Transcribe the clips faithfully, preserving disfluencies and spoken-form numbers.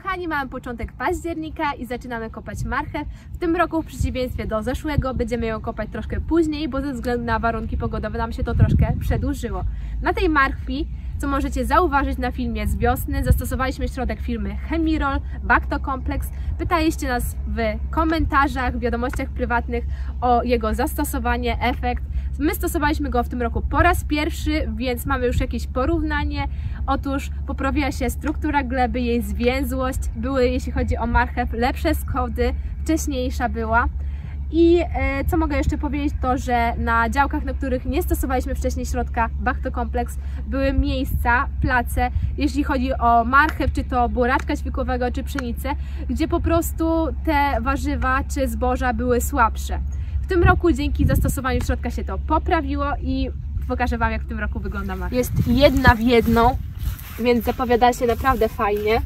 Kochani, mamy początek października i zaczynamy kopać marchew. W tym roku w przeciwieństwie do zeszłego będziemy ją kopać troszkę później, bo ze względu na warunki pogodowe nam się to troszkę przedłużyło. Na tej marchwi, co możecie zauważyć na filmie z wiosny, zastosowaliśmy środek firmy Chemirol Bacto Complex. Pytaliście nas w komentarzach, w wiadomościach prywatnych o jego zastosowanie, efekt. My stosowaliśmy go w tym roku po raz pierwszy, więc mamy już jakieś porównanie. Otóż poprawiła się struktura gleby, jej zwięzłość, były, jeśli chodzi o marchew, lepsze schody, wcześniejsza była. I e, co mogę jeszcze powiedzieć, to że na działkach, na których nie stosowaliśmy wcześniej środka Bacto Complex, były miejsca, place, jeśli chodzi o marchew, czy to buraczka świekłowego, czy pszenicę, gdzie po prostu te warzywa czy zboża były słabsze. W tym roku dzięki zastosowaniu środka się to poprawiło i pokażę Wam, jak w tym roku wygląda marchew. Jest jedna w jedną, więc zapowiada się naprawdę fajnie.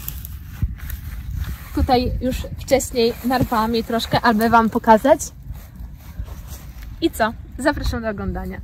Tutaj już wcześniej narwałam jej troszkę, aby Wam pokazać. I co? Zapraszam do oglądania.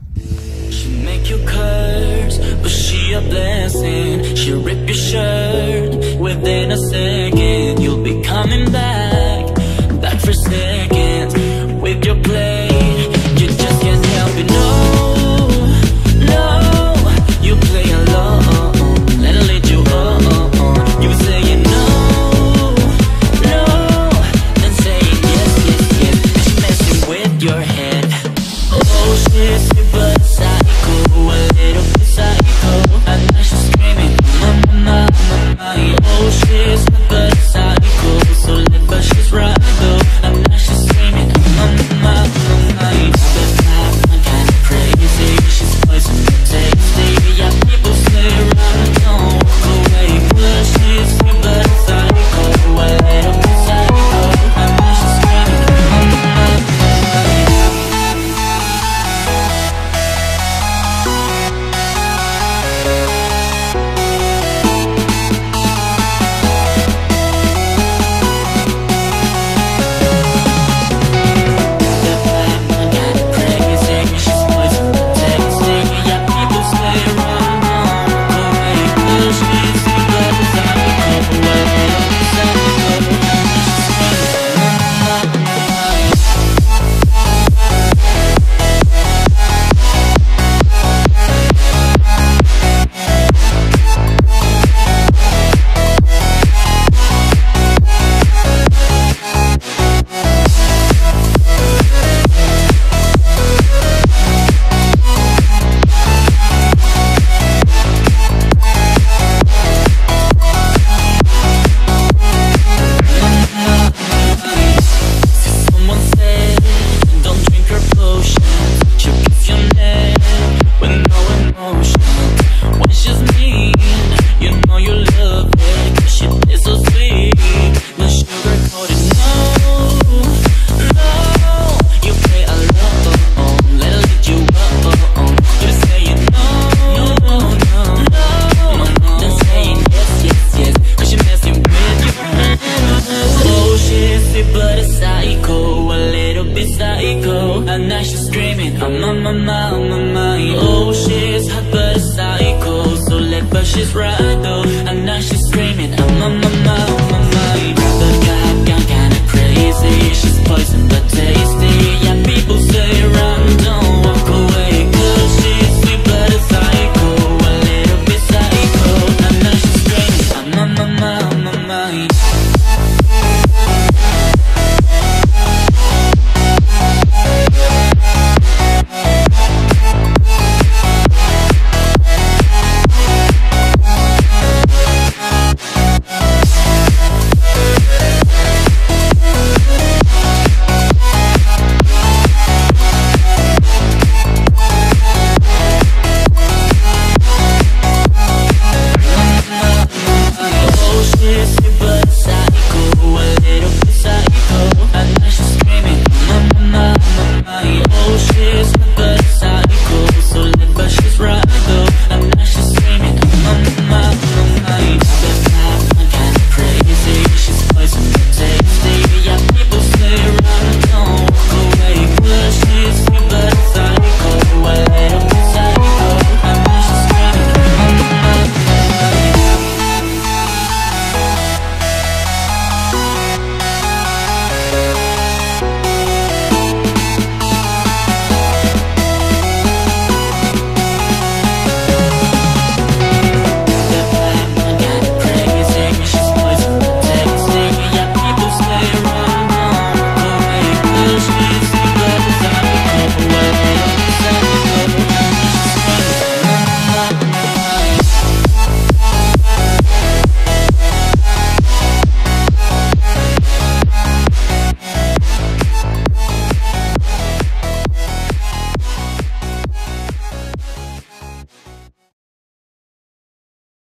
And now she's screaming, I'm on my mind, on my mind. Oh, she's hot but a psycho, so let her, she's right though.